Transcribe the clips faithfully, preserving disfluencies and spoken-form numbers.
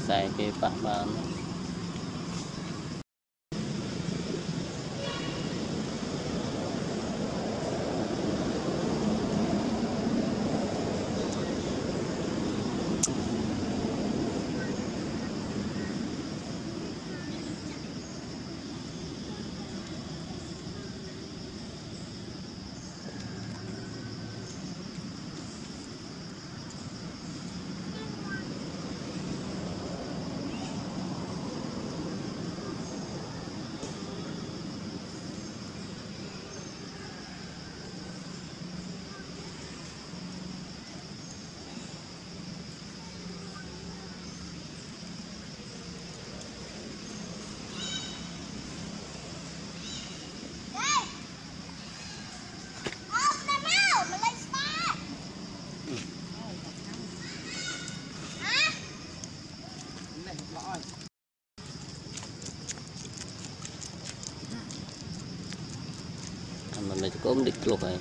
xài cái bạn bạn mình này có địch luộc này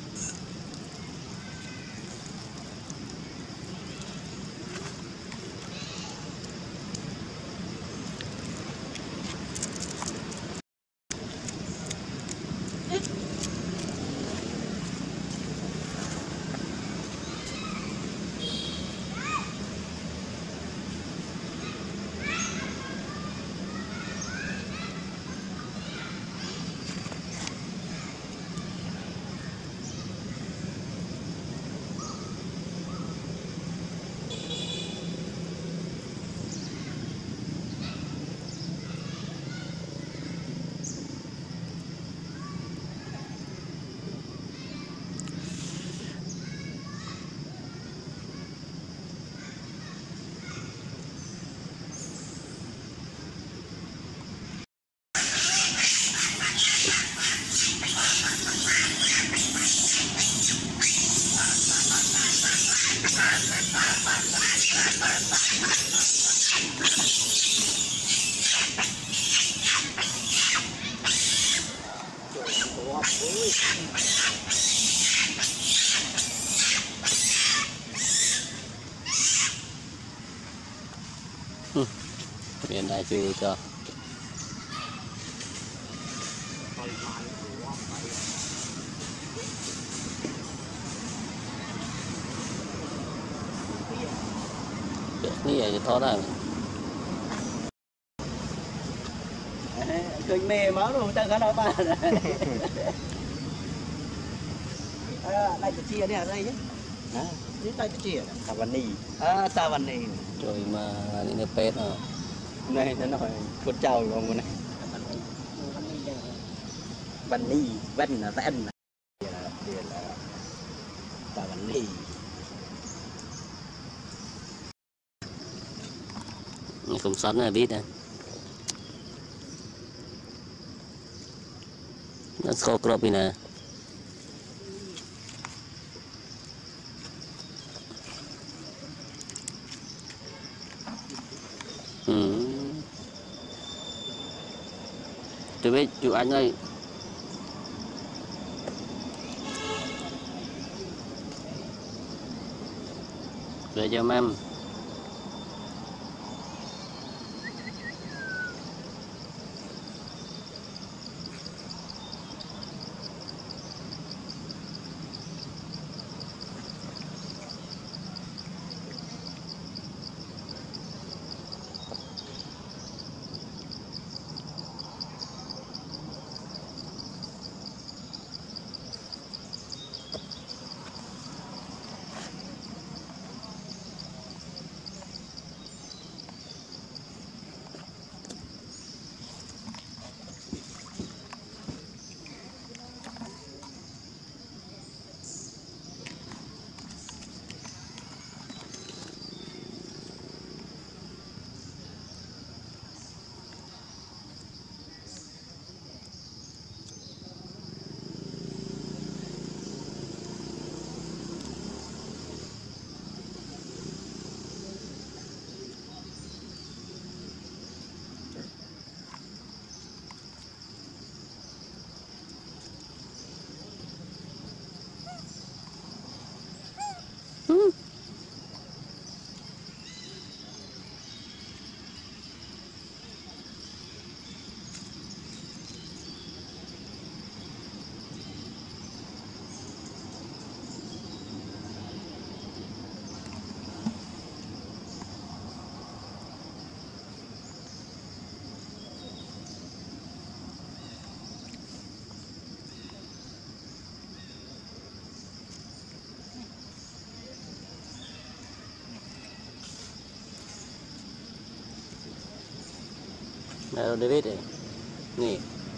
miền đại chưa cho như vậy thì thoát ra cười mê máu luôn ta có đâu ba đây cái chia này đây chứ dưới đây cái chia tà văn nì à tà văn nì rồi mà đi nơi pet à này nó nói cột trào luôn cái này văn nì văn là văn là là tà văn nì không sắn là biết nè nó sâu crop nè ừ. Tôi biết chú anh ơi về cho em Aero David eh. Ni.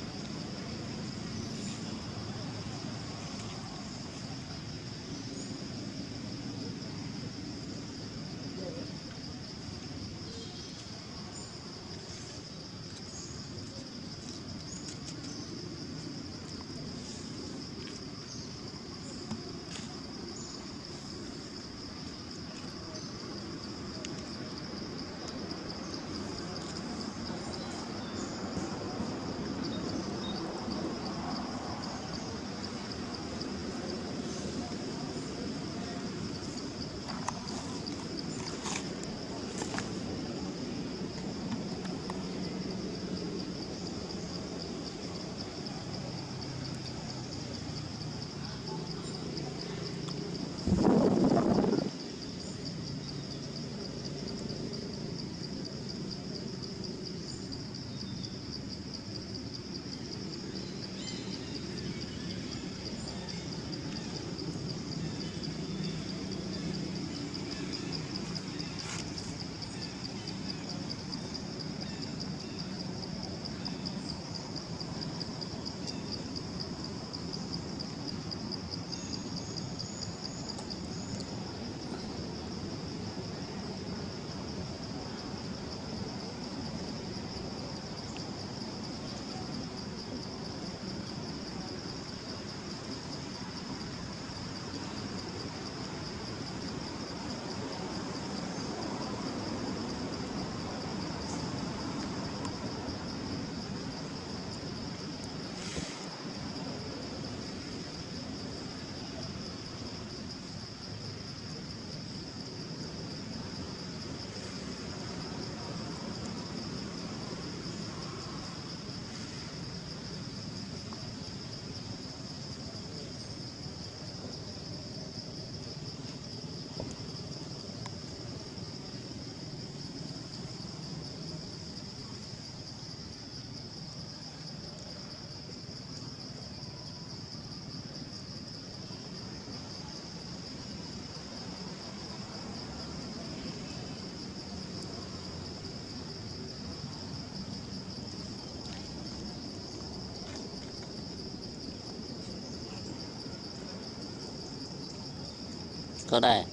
Có đây.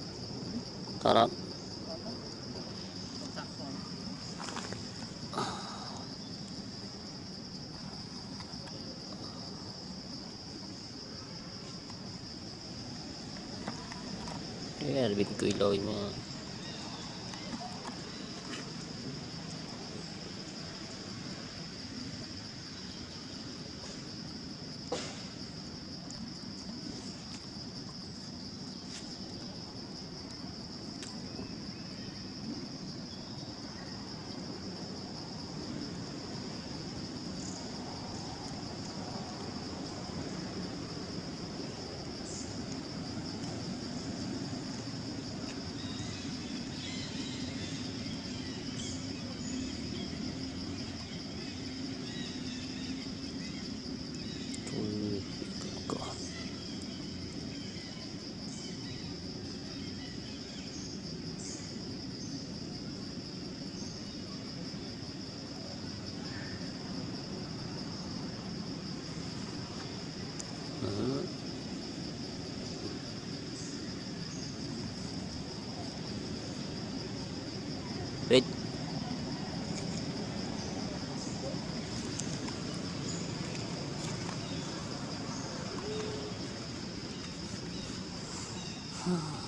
Có đó. Cái là bị cười lôi mà. Wait. Hmm.